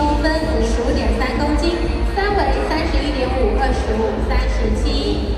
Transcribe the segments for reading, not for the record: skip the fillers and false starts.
公分，55.3公斤，三围31.5、25、37。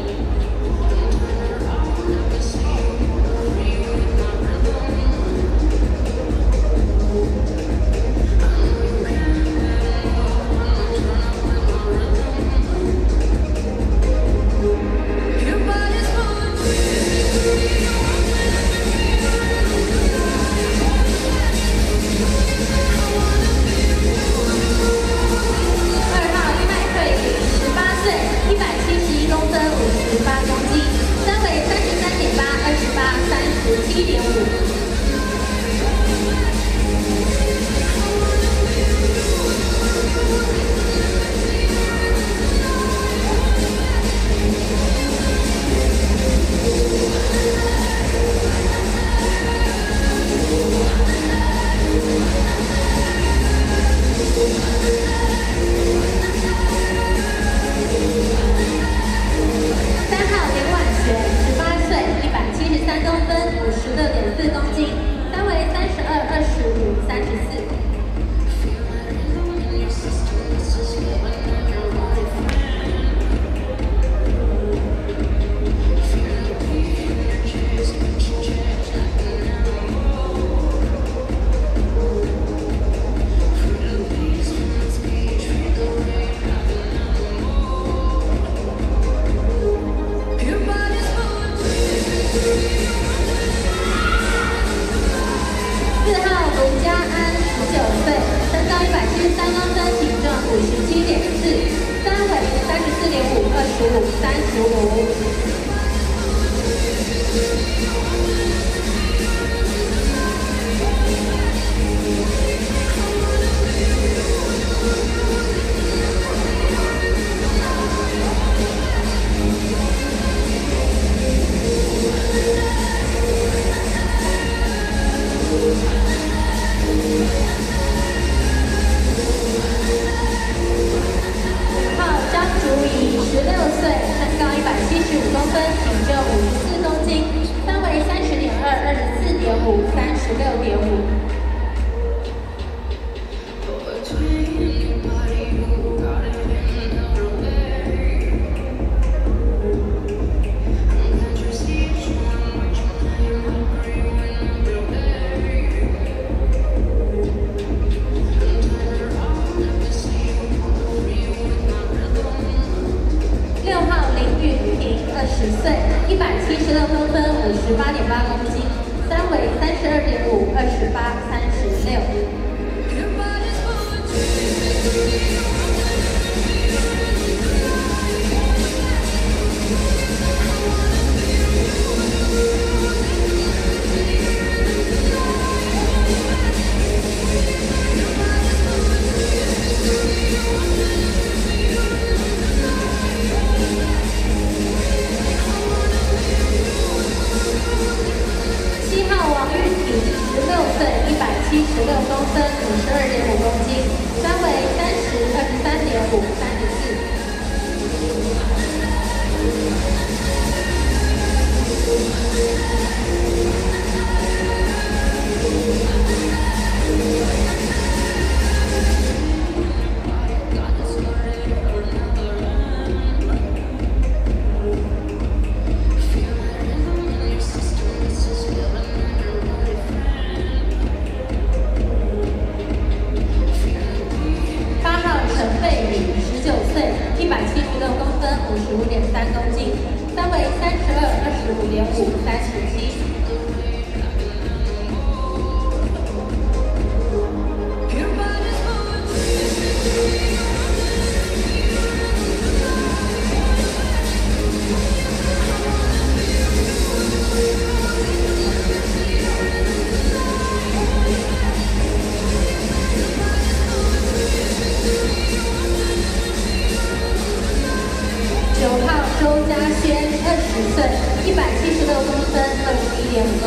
周嘉轩，20岁，176公分，21.5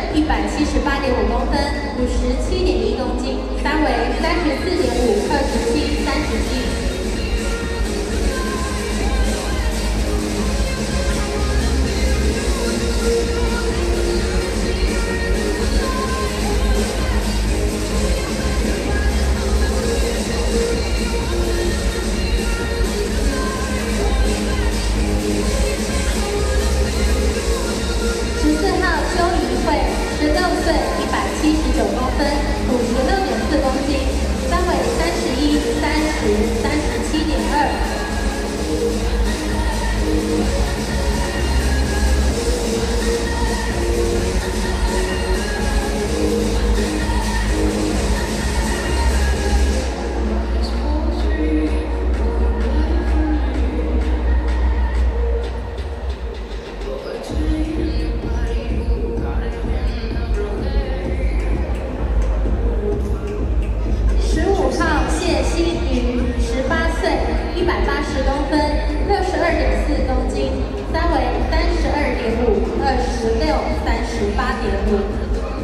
178.5公分，57.1公斤，3围34.5、27、37。 16岁，179公分，56.4公斤，3围31、30、37.2。 180公分，62.4公斤，3围32.5、26、38.5。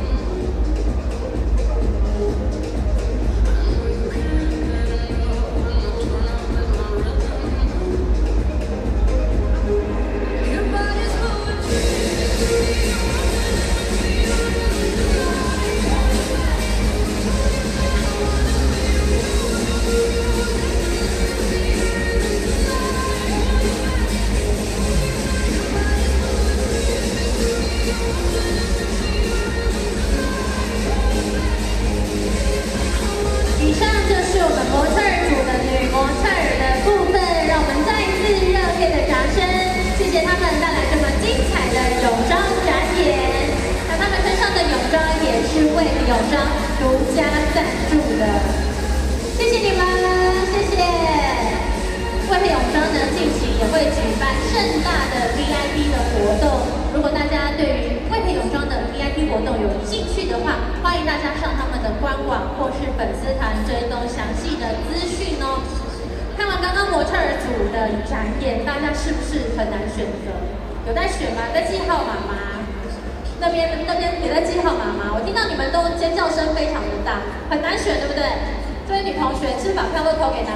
以上就是我们模特儿组的女模特儿的部分，让我们再一次热烈的掌声，谢谢他们带来这么精彩的泳装展演。那他们身上的泳装也是为泳装独家赞助的，谢谢你们，谢谢。为了泳装呢，近期也会举办盛大的 VIP 的活动，如果大家对于为了泳装的 VIP 活动有兴趣的话，欢迎大家上他们的官网或是粉丝团追踪详细的资讯哦。看完刚刚模特儿组的展演，大家是不是很难选择？有在选吗？在记号码吗？那边也在记号码吗？我听到你们都尖叫声非常的大，很难选，对不对？这位女同学是不是把票都投给男？